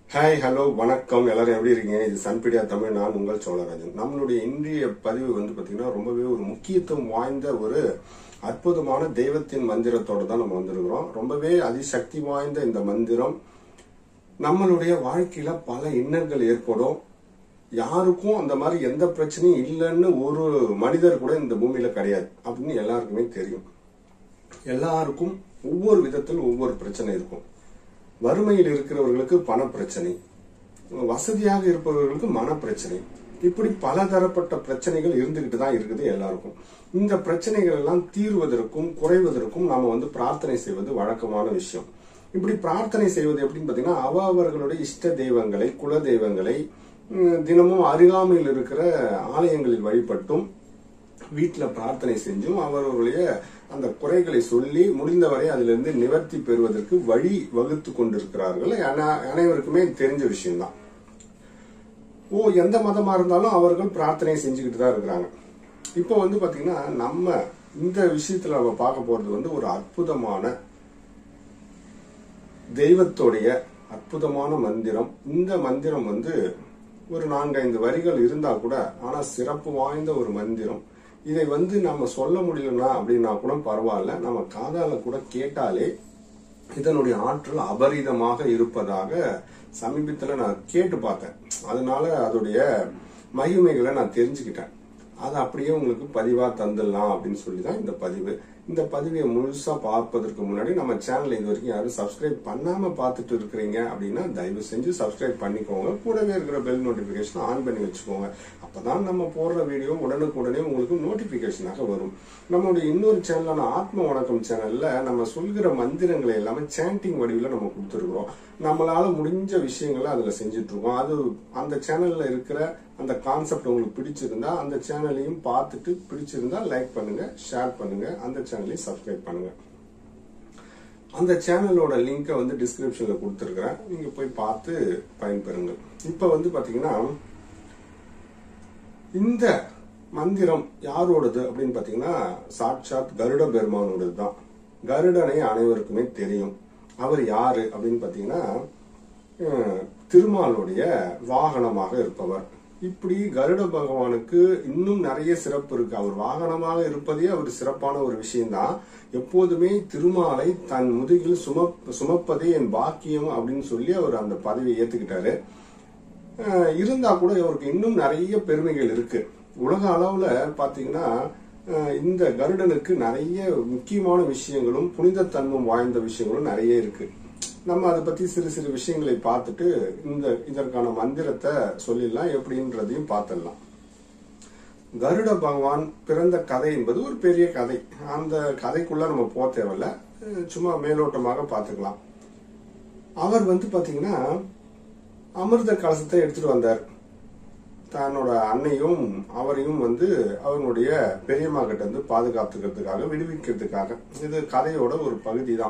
Hi hello வணக்கம். எல்லாரும் எப்படி இருக்கீங்க? இது சன்பீடியா தமிழ். நான் உங்கள் சோழராஜன். நம்மளுடைய இன்றைய பதிவு பாத்தீங்கன்னா ரொம்பவே ஒரு முக்கியத்துவம் வாய்ந்த ஒரு அற்புதமான தெய்வத்தின் மந்திரத்தோட தான் நம்ம வந்திருக்கிறோம். ரொம்பவே அதிசக்தி வாய்ந்த இந்த மந்திரம் நம்மளுடைய வாழ்க்கையில பல இன்னல்கள் ஏற்படும். யாருக்கும் அந்த மாதிரி எந்த பிரச்சனையும் இல்லைன்னு ஒரு மனிதர் கூட இந்த பூமியில கிடையாது அப்படின்னு எல்லாருக்குமே தெரியும். எல்லாருக்கும் ஒவ்வொரு விதத்தில் ஒவ்வொரு பிரச்சனை இருக்கும். வறுமையில் இருக்கிறவர்களுக்கு பண பிரச்சனை, வசதியாக இருப்பவர்களுக்கு மன பிரச்சனை, இப்படி பல தரப்பட்ட பிரச்சனைகள் இருந்துகிட்டு தான் இருக்குது எல்லாருக்கும். இந்த பிரச்சனைகள் எல்லாம் தீர்வதற்கும் குறைவதற்கும் நாம பிரார்த்தனை செய்வது வழக்கமான விஷயம். இப்படி பிரார்த்தனை செய்வது எப்படின்னு பாத்தீங்கன்னா, அவர்களுடைய இஷ்ட தெய்வங்களை, குல தெய்வங்களை தினமும் அருகாமையில் இருக்கிற ஆலயங்களில் வழிபட்டும் வீட்டுல பிரார்த்தனை செஞ்சும் அவர்களுடைய அந்த குறைகளை சொல்லி முடிந்தவரை அதிலிருந்து நிவர்த்தி பெறுவதற்கு வழி வகுத்து கொண்டிருக்கிறார்கள். அனைவருக்குமே தெரிஞ்ச விஷயம்தான். எந்த மதமா இருந்தாலும் அவர்கள் பிரார்த்தனை செஞ்சுக்கிட்டு தான் இருக்கிறாங்க. இப்போ பாத்தீங்கன்னா நம்ம இந்த விஷயத்துல நம்ம பார்க்க போறது ஒரு அற்புதமான தெய்வத்தோடைய அற்புதமான மந்திரம். இந்த மந்திரம் ஒரு 4-5 வரிகள் இருந்தா கூட ஆனா சிறப்பு வாய்ந்த ஒரு மந்திரம். இதை நம்ம சொல்ல முடியலன்னா அப்படின்னா கூட பரவாயில்ல, நம்ம காதால கூட கேட்டாலே இதனுடைய ஆற்றல் அபரிதமாக இருப்பதாக சமீபத்துல நான் கேட்டு பார்த்தேன். அதனால அதோடைய மகிமைகளை நான் தெரிஞ்சுக்கிட்டேன். அதை அப்படியே உங்களுக்கு பதிவா தந்துடலாம் அப்படின்னு சொல்லிதான் இந்த பதிவு. இந்த பதிவை முழுசா பார்ப்பதற்கு முன்னாடி நம்ம சேனல் இது வரைக்கும் யாரும் சப்ஸ்கிரைப் பண்ணாம பார்த்துட்டு இருக்கிறீங்க அப்படின்னா தயவு செஞ்சு சப்ஸ்கிரைப் பண்ணிக்கோங்க. கூடவே இருக்கிற பெல் நோட்டிபிகேஷன் ஆன் பண்ணி வச்சுக்கோங்க. அப்பதான் நம்ம போடுற வீடியோ உடனுக்குடனே உங்களுக்கு நோட்டிபிகேஷனாக வரும். நம்மளுடைய இன்னொரு சேனலான ஆத்ம வணக்கம் சேனல்ல நம்ம சொல்கிற மந்திரங்களை எல்லாமே சாண்டிங் வடிவில் நம்ம கொடுத்துருக்கிறோம். நம்மளால முடிஞ்ச விஷயங்களை அதுல செஞ்சுட்டு இருக்கோம். அது அந்த சேனல்ல இருக்கிற அந்த கான்செப்ட் உங்களுக்கு பிடிச்சிருந்தா அந்த சேனலையும் பார்த்துட்டு பிடிச்சிருந்தா லைக் பண்ணுங்க, ஷேர் பண்ணுங்க, அந்த சேனலையும் சப்ஸ்கிரைப் பண்ணுங்க. அந்த சேனலோட லிங்கை டிஸ்கிரிப்ஷன்ல கொடுத்துருக்கிறேன். நீங்க போய் பார்த்து பயன்பெறுங்கள். இப்ப பாத்தீங்கன்னா இந்த மந்திரம் யாரோடது அப்படின்னு பாத்தீங்கன்னா சாட்சாத் கருட பெருமானோடது தான். கருடனை அனைவருக்குமே தெரியும். அவர் யாரு அப்படின்னு பாத்தீங்கன்னா திருமாலுடைய வாகனமாக இருப்பவர். இப்படி கருட பகவானுக்கு இன்னும் நிறைய சிறப்பு இருக்கு. அவர் வாகனமாக இருப்பதே அவர் சிறப்பான ஒரு விஷயம்தான். எப்போதுமே திருமாலை தன் முதுகில் சுமப்பதே என் பாக்கியம் அப்படின்னு சொல்லி அவர் அந்த பதவியை ஏத்துக்கிட்டாரு. இருந்தா கூட அவருக்கு இன்னும் நிறைய பெருமைகள் இருக்கு. உலக அளவுல பாத்தீங்கன்னா இந்த கருடனுக்கு நிறைய முக்கியமான விஷயங்களும் புனிதத்தன்மம் வாய்ந்த விஷயங்களும் நிறைய இருக்கு. நம்ம அதை பத்தி சிறு சிறு விஷயங்களை பார்த்துட்டு இதற்கான மந்திரத்தை சொல்லிடலாம், எப்படின்றதையும் பார்த்துடலாம். கருட பகவான் பிறந்த கதை என்பது ஒரு பெரிய கதை. அந்த கதைக்குள்ள நம்ம போக தேவையில்ல, சும்மா மேலோட்டமாக பார்த்துக்கலாம். அவர் பாத்தீங்கன்னா அமிர்த கலசத்தை எடுத்துட்டு வந்தார். தன்னோட அன்னையும் அவரையும் அவனுடைய பெரியம்மா கிட்ட பாதுகாத்துக்கிறதுக்காக, விடுவிக்கிறதுக்காக. இது கதையோட ஒரு பகுதி தான்.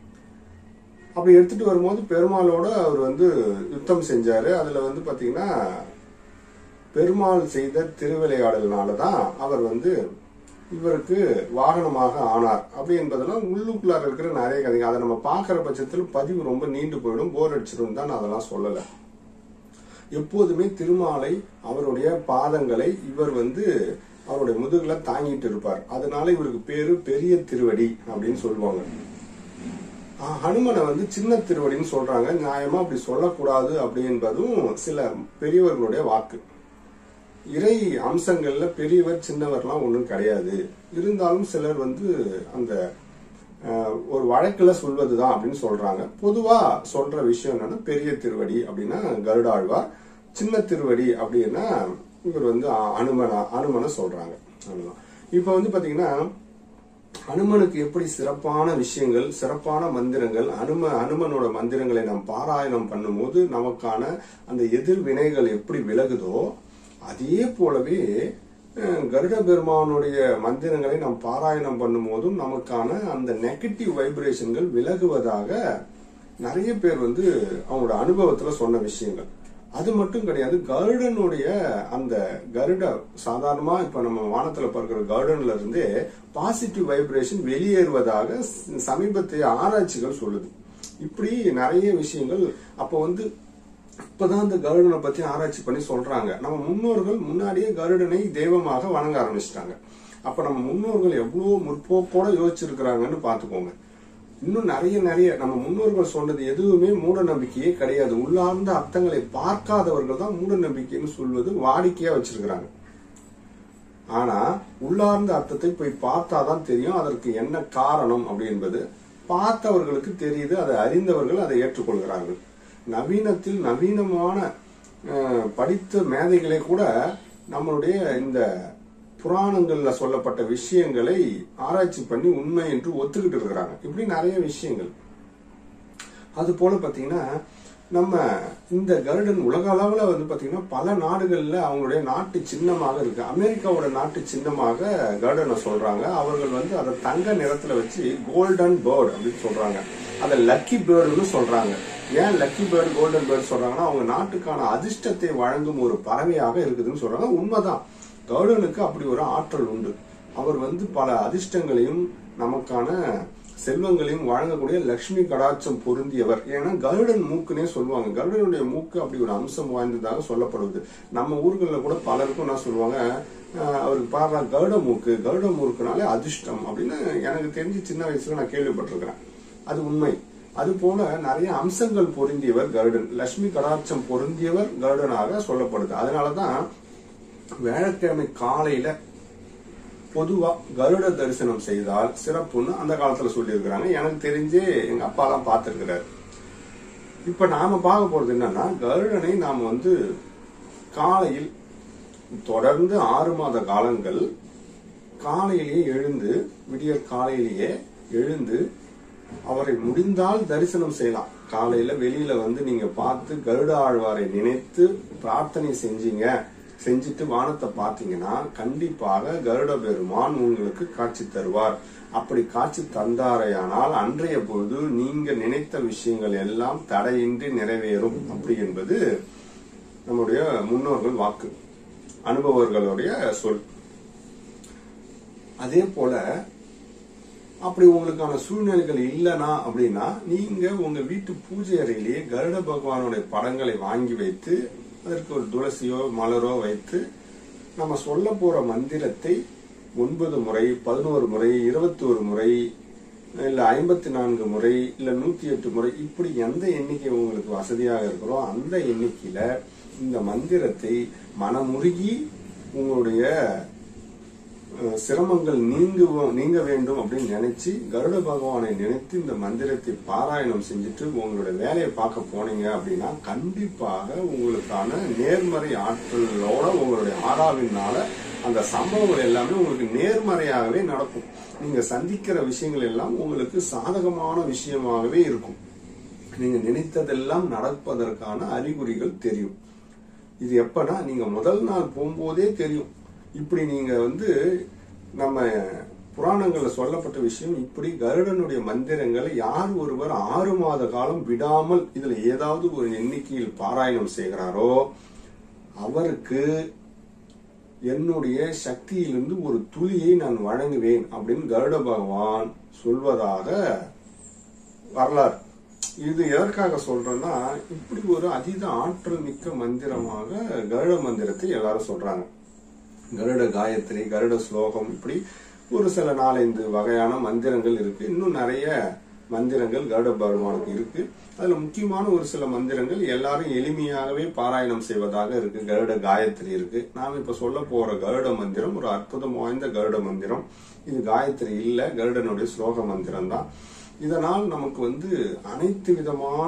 அப்படி எடுத்துட்டு வரும்போது பெருமாளோட அவர் யுத்தம் செஞ்சாரு. அதுல பாத்தீங்கன்னா பெருமாள் செய்த திருவிளையாடல்னாலதான் அவர் இவருக்கு வாகனமாக ஆனார். அப்படி என்பதெல்லாம் உள்ளுக்குள்ளார இருக்கிற நிறைய கதைங்க. அதை நம்ம பாக்குற பட்சத்தில் பதிவு ரொம்ப நீண்டு போயிடும், போர் அடிச்சிடும் தான் அதெல்லாம் சொல்லல. எப்போதுமே திருமாலை அவருடைய பாதங்களை இவர் அவருடைய முதுகுல தாங்கிட்டு இருப்பார். அதனால இவருக்கு பேரு பெரிய திருவடி அப்படின்னு சொல்லுவாங்க. ஹனுமனை சின்ன திருவடின்னு சொல்றாங்க. நியாயமா அப்படி சொல்லக்கூடாது அப்படி என்பதும் சில பெரியவர்களுடைய வாக்கு. இறை அம்சங்கள்ல பெரியவர் சின்னவர்லாம் ஒண்ணும் கிடையாது. இருந்தாலும் சிலர் அந்த ஒரு வழக்குல சொல்வதுதான் அப்படின்னு சொல்றாங்க. பொதுவா சொல்ற விஷயம் என்னன்னா பெரிய திருவடி அப்படின்னா கருடாழ்வார், சின்ன திருவடி அப்படின்னா இவர் அனுமனை சொல்றாங்க. இப்ப பாத்தீங்கன்னா அனுமனுக்கு எப்படி சிறப்பான விஷயங்கள், சிறப்பான மந்திரங்கள், அனுமனோட மந்திரங்களை நாம் பாராயணம் பண்ணும் போது நமக்கான அந்த எதிர்வினைகள் எப்படி விலகுதோ அதே போலவே கருட பெருமானுடைய மந்திரங்களை நாம் பாராயணம் பண்ணும் போதும் நமக்கான அந்த நெகட்டிவ் வைப்ரேஷன்கள் விலகுவதாக நிறைய பேர் அவங்களோட அனுபவத்துல சொன்ன விஷயங்கள். அது மட்டும் கிடையாது, கருடனுடைய அந்த சாதாரணமா இப்ப நம்ம வானத்துல பார்க்கிற கருடன்ல இருந்தே பாசிட்டிவ் வைப்ரேஷன் வெளியேறுவதாக சமீபத்திய ஆராய்ச்சிகள் சொல்லுது. இப்படி நிறைய விஷயங்கள். அப்ப இப்பதான் இந்த கருடனை பத்தி ஆராய்ச்சி பண்ணி சொல்றாங்க. நம்ம முன்னோர்கள் முன்னாடியே கருடனை தெய்வமாக வணங்க ஆரம்பிச்சிட்டாங்க. அப்ப நம்ம முன்னோர்கள் எவ்வளவு முற்போக்கோட யோசிச்சிருக்கிறாங்கன்னு பாத்துக்கோங்க. இன்னும் நிறைய நம்ம முன்னோர்கள் சொன்னது எதுவுமே மூட நம்பிக்கையே கிடையாது. உள்ளார்ந்த அர்த்தங்களை பார்க்காதவர்கள் தான் மூட நம்பிக்கைன்னு சொல்வது வாடிக்கையா வச்சிருக்கிறாங்க. ஆனா உள்ளார்ந்த அர்த்தத்தை போய் பார்த்தாதான் தெரியும் அதற்கு என்ன காரணம் அப்படி என்பது. பார்த்தவர்களுக்கு தெரியுது, அதை அறிந்தவர்கள் அதை ஏற்றுக்கொள்கிறார்கள். நவீனத்தில் நவீனமான படித்த மேதைகளை கூட நம்மளுடைய இந்த புராணங்கள்ல சொல்லப்பட்ட விஷயங்களை ஆராய்ச்சி பண்ணி உண்மை என்று ஒத்துக்கிட்டு இருக்கிறாங்க. இப்படி நிறைய விஷயங்கள். அது போல பாத்தீங்கன்னா நம்ம இந்த கருடன் உலக அளவுல வந்து பாத்தீங்கன்னா பல நாடுகள்ல அவங்களுடைய நாட்டு சின்னமாக இருக்கு. அமெரிக்காவோட நாட்டு சின்னமாக கருடனை சொல்றாங்க. அவர்கள் வந்து அதை தங்க நிறத்துல வச்சு கோல்டன் பேர்ட் அப்படின்னு சொல்றாங்க. அதை லக்கி பேர்டுன்னு சொல்றாங்க. ஏன் லக்கி பேர்டு கோல்டன் பேர்டு சொல்றாங்கன்னா அவங்க நாட்டுக்கான அதிர்ஷ்டத்தை வழங்கும் ஒரு பறவையாக இருக்குதுன்னு சொல்றாங்க. உண்மைதான், கருடனுக்கு அப்படி ஒரு ஆற்றல் உண்டு. அவர் வந்து பல அதிர்ஷ்டங்களையும் நமக்கான செல்வங்களையும் வழங்கக்கூடிய லட்சுமி கடாட்சம் பொருந்தியவர். ஏன்னா கருடன் மூக்குன்னே சொல்லுவாங்க. கருடனுடைய மூக்கு அப்படி ஒரு அம்சம் வாய்ந்ததாக சொல்லப்படுவது. நம்ம ஊர்களில் கூட பலருக்கும் என்ன சொல்லுவாங்க, அவருக்கு பாடுற கருட மூக்குனாலே அதிர்ஷ்டம் அப்படின்னு எனக்கு தெரிஞ்சு சின்ன வயசுல நான் கேள்விப்பட்டிருக்கிறேன். அது உண்மை. அது போல நிறைய அம்சங்கள் பொருந்தியவர் கருடன், லட்சுமி கடாட்சம் பொருந்தியவர் கருடனாக சொல்லப்படுது. அதனாலதான் வியாழக்கிழமை காலையில பொதுவா கருட தரிசனம் செய்தால் சிறப்புன்னு அந்த காலத்துல சொல்லி இருக்கிறாங்க. எனக்கு தெரிஞ்சே எங்க அப்பா தான் பார்த்திருக்கிறாரு. இப்ப நாம பார்க்க போறது என்னன்னா, கருடனை நாம வந்து காலையில் தொடர்ந்து 6 மாத காலங்கள் காலையிலேயே எழுந்து, விடியற் காலையிலேயே எழுந்து அவரை முடிந்தால் தரிசனம் செய்யலாம். காலையில வெளியில வந்து நீங்க பார்த்து கருட ஆழ்வாரை நினைத்து பிரார்த்தனை செஞ்சுட்டு வானத்தை பார்த்தீங்கன்னா கண்டிப்பாக கருட பெருமான் உங்களுக்கு காட்சி தருவார். அப்படி காட்சி தந்தாரையானால் அன்றைய பொழுது நீங்க நினைத்த விஷயங்கள் எல்லாம் தடையின்றி நிறைவேறும். அப்படி என்பது நம்முடைய முன்னோர்கள் வாக்கு, அனுபவர்களுடைய சொல். அதே போல அப்படி உங்களுக்கான சூழ்நிலைகள் இல்லைனா அப்படின்னா நீங்க உங்க வீட்டு பூஜை அறையிலேயே கருட பகவானுடைய படங்களை வாங்கி வைத்து அதற்கு ஒரு துளசியோ மலரோ வைத்து நம்ம சொல்ல போற மந்திரத்தை 9 முறை, 11 முறை, 21 முறை, இல்ல 54 முறை, இல்ல 108 முறை, இப்படி எந்த எண்ணிக்கை உங்களுக்கு வசதியாக இருக்கிறோ அந்த எண்ணிக்கையில இந்த மந்திரத்தை மனமுருகி உங்களுடைய சிரமங்கள் நீங்க வேண்டும் அப்படின்னு நினைச்சு கருட பகவானை நினைத்து இந்த மந்திரத்தை பாராயணம் செஞ்சுட்டு உங்களுடைய வேலையை பார்க்க போனீங்க அப்படின்னா கண்டிப்பாக உங்களுக்கான நேர்மறை ஆற்றலோட உங்களுடைய ஆறாவினால அந்த சம்பவங்கள் எல்லாமே உங்களுக்கு நேர்மறையாகவே நடக்கும். நீங்க சந்திக்கிற விஷயங்கள் எல்லாம் உங்களுக்கு சாதகமான விஷயமாகவே இருக்கும். நீங்க நினைத்ததெல்லாம் நடப்பதற்கான அறிகுறிகள் தெரியும். இது எப்பனா நீங்க முதல் நாள் போகும்போதே தெரியும். இப்படி நீங்க வந்து நம்ம புராணங்கள்ல சொல்லப்பட்ட விஷயம், இப்படி கருடனுடைய மந்திரங்களை யார் ஒருவர் 6 மாத காலம் விடாமல் இதுல ஏதாவது ஒரு எண்ணிக்கையில் பாராயணம் செய்கிறாரோ அவருக்கு என்னுடைய சக்தியிலிருந்து ஒரு துளியை நான் வழங்குவேன் அப்படின்னு கருட பகவான் சொல்வதாக வரலாறு. இது எதற்காக சொல்றேன்னா, இப்படி ஒரு அதீத ஆற்றல் மிக்க மந்திரமாக கருட மந்திரத்தை எல்லாரும் சொல்றாங்க. கருட காயத்ரி, கருட ஸ்லோகம், இப்படி ஒரு சில 4-5 வகையான மந்திரங்கள் இருக்கு. இன்னும் நிறைய மந்திரங்கள் கருட பகவானுக்கு இருக்கு. அதுல முக்கியமான ஒரு சில மந்திரங்கள் எல்லாரும் எளிமையாகவே பாராயணம் செய்வதாக இருக்கு. கருட காயத்ரி இருக்கு. நாம இப்ப சொல்ல போற கருட மந்திரம் ஒரு அற்புதம் வாய்ந்த கருட மந்திரம். இது காயத்ரி இல்ல, கருடனுடைய ஸ்லோக மந்திரம் தான். இதனால் நமக்கு வந்து அனைத்து விதமான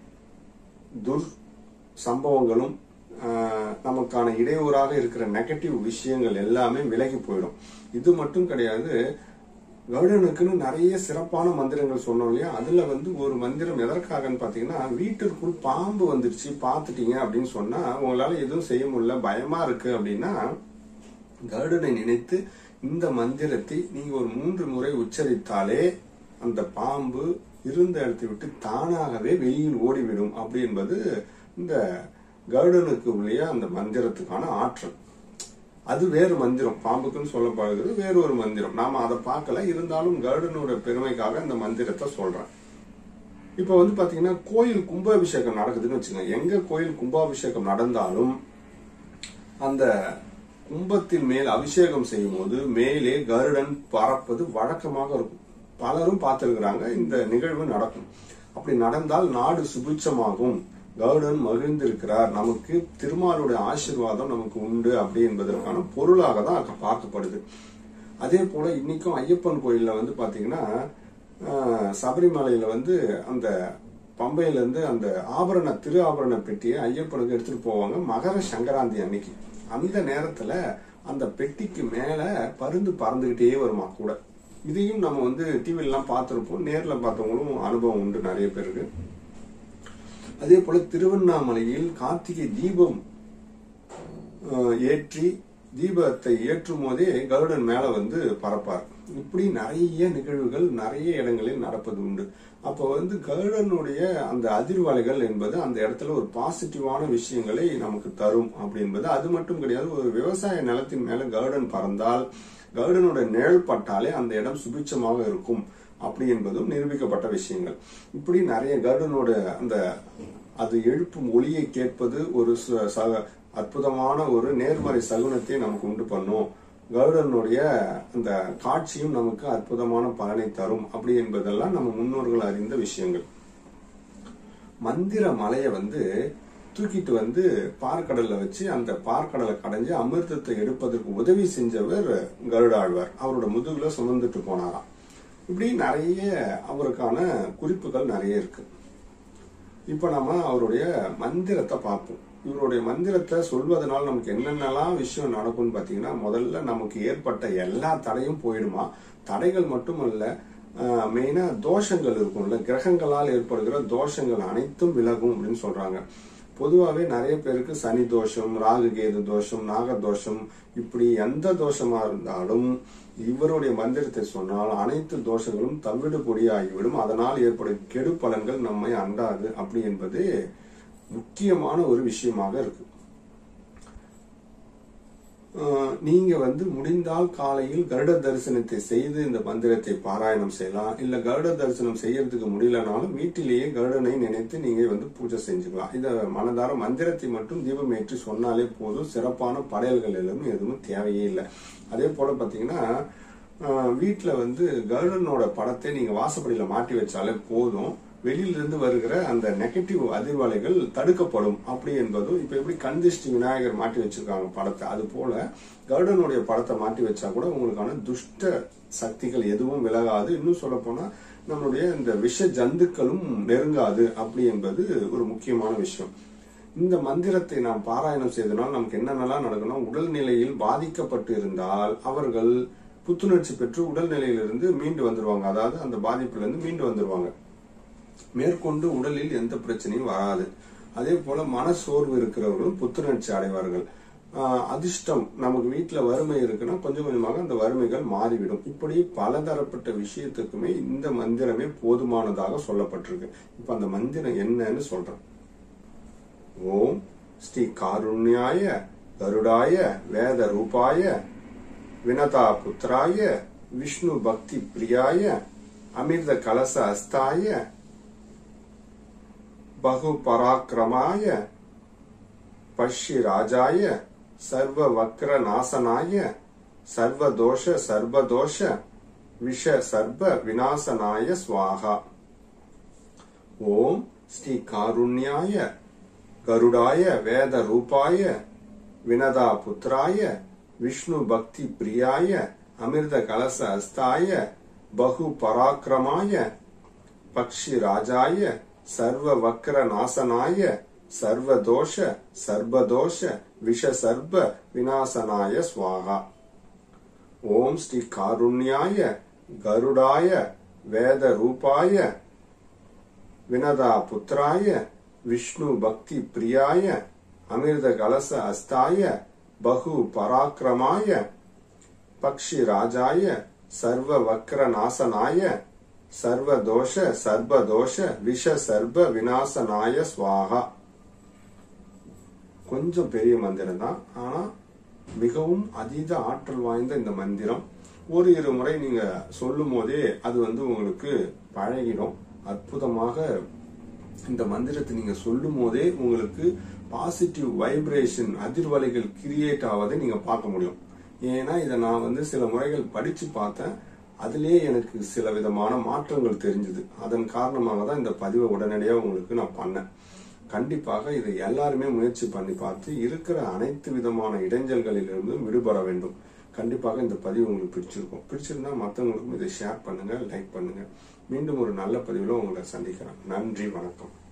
துர் சம்பவங்களும் நமக்கான இடையூறாக இருக்கிற நெகட்டிவ் விஷயங்கள் எல்லாமே விலகி போயிடும். இது மட்டும் கிடையாது, கருடனுக்குன்னு நிறைய சிறப்பான மந்திரங்கள் சொன்னோம் இல்லையா, அதுல வந்து ஒரு மந்திரம் எதற்காகன்னு பாத்தீங்கன்னா, வீட்டிற்குள் பாம்பு வந்துருச்சு பாத்துட்டீங்க அப்படின்னு சொன்னா உங்களால எதுவும் செய்ய முடியல, பயமா இருக்கு அப்படின்னா கருடனை நினைத்து இந்த மந்திரத்தை நீங்க ஒரு 3 முறை உச்சரித்தாலே அந்த பாம்பு இருந்த இடத்தை விட்டு தானாகவே வெளியில் ஓடிவிடும். அப்படி என்பது இந்த கருடனுக்கு உள்ளே அந்த மந்திரத்துக்கான ஆற்றல். அது வேறு மந்திரம், பாம்புக்குன்னு சொல்லப்படுகிறது வேறு ஒரு மந்திரம். நாம அதை பார்க்கல, இருந்தாலும் கருடனோட பெருமைக்காக இந்த மந்திரத்தை சொல்றேன். இப்ப வந்து பாத்தீங்கன்னா கோயில் கும்பாபிஷேகம் நடக்குதுன்னு வச்சுக்கோங்க. எங்க கோயில் கும்பாபிஷேகம் நடந்தாலும் அந்த கும்பத்தின் மேல் அபிஷேகம் செய்யும் போது மேலே கருடன் பறப்பது வழக்கமாக இருக்கும். பலரும் பார்த்திருக்கிறாங்க. இந்த நிகழ்வு நடக்கும். அப்படி நடந்தால் நாடு சுபிட்சமாகும், கருடன் மகிழ்ந்திருக்கிறார், நமக்கு திருமாலுடைய ஆசீர்வாதம் நமக்கு உண்டு அப்படி என்பதற்கான பொருளாக தான் பார்க்கப்படுது. அதே போல இன்னைக்கும் ஐயப்பன் கோயில்ல வந்து பாத்தீங்கன்னா சபரிமலையில வந்து அந்த பம்பையில இருந்து அந்த திரு ஆபரண பெட்டியை ஐயப்பனுக்கு எடுத்துட்டு போவாங்க மகர சங்கராந்தி அன்னைக்கு. அந்த நேரத்துல அந்த பெட்டிக்கு மேல பருந்து பறந்துகிட்டே வருமா கூட. இதையும் நம்ம வந்து டிவில எல்லாம் பார்த்திருப்போம். நேர்ல பார்த்தவங்களும் அனுபவம் உண்டு நிறைய பேருக்கு. அதே போல திருவண்ணாமலையில் கார்த்திகை தீபம் ஏற்றி தீபத்தை ஏற்றும் போதே கருடன் மேல வந்து பறப்பார். இப்படி நிறைய நிகழ்வுகள் நிறைய இடங்களில் நடப்பது உண்டு. அப்போ வந்து கருடனுடைய அந்த அதிர்வலைகள் என்பது அந்த இடத்துல ஒரு பாசிட்டிவான விஷயங்களை நமக்கு தரும் அப்படி என்பது. அது மட்டும் கிடையாது, ஒரு விவசாய நிலத்தின் மேல கருடன் பறந்தால் கருடனோட நிழல் பட்டாலே அந்த இடம் சுபிட்சமாக இருக்கும் அப்படி என்பதும் நிரூபிக்கப்பட்ட விஷயங்கள். இப்படி நிறைய கருடனோட அந்த அது எழுப்பும் ஒளியை கேட்பது ஒரு அற்புதமான ஒரு நேர்மறை சகுனத்தை நமக்கு உண்டு பண்ணும். கருடனுடைய அந்த காட்சியும் நமக்கு அற்புதமான பலனை தரும் அப்படி என்பதெல்லாம் நம்ம முன்னோர்கள் அறிந்த விஷயங்கள். மந்திர மலையை வந்து தூக்கிட்டு வந்து பார்க்கடல்ல வச்சு அந்த பார்க்கடலை கடைஞ்சு அமிர்தத்தை எடுப்பதற்கு உதவி செஞ்சவர் கருடாழ்வார். அவரோட முதுகுல சுமந்துட்டு போனாராம். இப்படி நிறைய அவருக்கான குறிப்புகள் நிறைய இருக்கு. இப்ப நம்ம அவருடைய மந்திரத்தை பார்ப்போம். இவருடைய மந்திரத்தை சொல்வதனால் நமக்கு என்னென்னலாம் விஷயம் நடக்கும்னு பாத்தீங்கன்னா, முதல்ல நமக்கு ஏற்பட்ட எல்லா தடையும் போயிடுமா. தடைகள் மட்டுமல்ல, மெயினா தோஷங்கள் இருக்கும்ல, கிரகங்களால் ஏற்படுகிற தோஷங்கள் அனைத்தும் விலகும் அப்படின்னு சொல்றாங்க. பொதுவாகவே நிறைய பேருக்கு சனி தோஷம், ராகு கேது தோஷம், நாக தோஷம், இப்படி எந்த தோஷமா இருந்தாலும் இவருடைய மந்திரத்தை சொன்னால் அனைத்து தோஷங்களும் தவிடு பொடியாகிவிடும். அதனால் ஏற்படும் கெடு பலன்கள் நம்மை அண்டாது அப்படி என்பது முக்கியமான ஒரு விஷயமாக இருக்கு. நீங்க வந்து முடிந்தால் காலையில் கருட தரிசனத்தை செய்து இந்த மந்திரத்தை பாராயணம் செய்யலாம். இல்ல கருட தரிசனம் செய்யறதுக்கு முடியலனாலும் வீட்டிலேயே கருடனை நினைத்து நீங்க வந்து பூஜை செஞ்சுக்கலாம். இத மனதார மந்திரத்தை மட்டும் தீபம் ஏற்றி சொன்னாலே போதும். சிறப்பான படையல்கள் எதுவும் தேவையே இல்லை. அதே போல பாத்தீங்கன்னா வீட்டுல வந்து கருடனோட படத்தை நீங்க வாசப்படியில மாட்டி வச்சாலே போதும். வெளியிலிருந்து வருகிற அந்த நெகட்டிவ் அதிர்வலைகள் தடுக்கப்படும் அப்படி என்பதும். இப்ப எப்படி கண்திஷ்டி விநாயகர் மாட்டி வச்சிருக்காங்க படத்தை, அது போல கருடனுடைய படத்தை மாட்டி வச்சா கூட உங்களுக்கான துஷ்ட சக்திகள் எதுவும் விலகாது. இன்னும் சொல்ல போனா நம்மளுடைய இந்த விஷ ஜந்துக்களும் நெருங்காது அப்படி என்பது ஒரு முக்கியமான விஷயம். இந்த மந்திரத்தை நாம் பாராயணம் செய்தனால் நமக்கு என்னென்னலாம் நடக்கணும். உடல்நிலையில் பாதிக்கப்பட்டு இருந்தால் அவர்கள் புத்துணர்ச்சி பெற்று உடல்நிலையிலிருந்து மீண்டு வந்துருவாங்க. அதாவது அந்த பாதிப்புல இருந்து மீண்டு வந்துருவாங்க. மேற்கொண்டு உடலில் எந்த பிரச்சனையும் வராது. அதே போல மன சோர்வு இருக்கிறவர்களும் புத்துணர்ச்சி அடைவார்கள். அதிர்ஷ்டம், நமக்கு வீட்டுல வறுமை இருக்குன்னா கொஞ்சம் கொஞ்சமாக அந்த வறுமைகள் மாறிவிடும். இப்படி பலதரப்பட்ட விஷயத்துக்குமே இந்த மந்திரமே போதுமானதாக சொல்லப்பட்டிருக்கு. இப்ப அந்த மந்திரம் என்னன்னு சொல்றேன். ஓம் ஸ்ரீ காருண்யாய கருடாய வேத ரூபாய வினதா புத்திராய விஷ்ணு பக்தி பிரியாய அமிர்த கலச அஸ்தாய பகு பராக்கிரமாய பஷ்ய ராஜாய சர்வ வக்ர நாசனாய சர்வதோஷ சர்வதோஷ விஷ சர்வ விநாசனாய ஸ்வாஹா. ஓம் ஸ்ரீ காருண்யாய கருடாய வேத ரூபாய வினதா புத்திராய விஷ்ணு பக்தி பிரியாய அமிர்த கலச அஸ்தாய பகு பராக்கிரமாய பக்ஷி ராஜாய சர்வ வக்ர நாசனாய சர்வதோஷ சர்வதோஷ விஷ சர்வ விநாசனாய ஸ்வாஹா. ஓம் ஸ்ரீ காருண்யாய கருடாய வேத ரூபாய வினதா புத்திராய விஷ்ணு பக்தி பிரியாய அமிர்த கலச அஸ்தாய பகு பராக்கிரமாய பக்ஷி ராஜாய சர்வ வக்ர நாசனாய சர்வதோஷ சர்வதோஷ விஷ சர்வ விநாசனாய ஸ்வாஹா. கொஞ்சம் பெரிய மந்திரம் தான், ஆனா மிகவும் அதீத ஆற்றல் வாய்ந்த இந்த மந்திரம். ஒரு இரு முறை நீங்க சொல்லும் போதே அது வந்து உங்களுக்கு பழகிடும். அற்புதமாக இந்த மந்திரத்தை நீங்க சொல்லும் போதே உங்களுக்கு பாசிட்டிவ் வைப்ரேஷன் அதிர்வலைகள் கிரியேட் ஆவதை நீங்க பார்க்க முடியும். ஏன்னா இதை நான் சில முறைகள் படிச்சு பார்த்தேன். அதிலேயே எனக்கு சில விதமான மாற்றங்கள் தெரிஞ்சது. அதன் காரணமாக தான் இந்த பதிவை உடனடியாக உங்களுக்கு நான் பண்ணேன். கண்டிப்பாக இதை எல்லாருமே முயற்சி பண்ணி பார்த்து இருக்கிற அனைத்து விதமான இடைஞ்சல்களிலிருந்து விடுபட வேண்டும். கண்டிப்பாக இந்த பதிவு உங்களுக்கு பிடிச்சிருந்தா மற்றவங்களுக்கும் இதை ஷேர் பண்ணுங்க, லைக் பண்ணுங்க. மீண்டும் ஒரு நல்ல பதிவுல உங்களை சந்திக்கிறேன். நன்றி, வணக்கம்.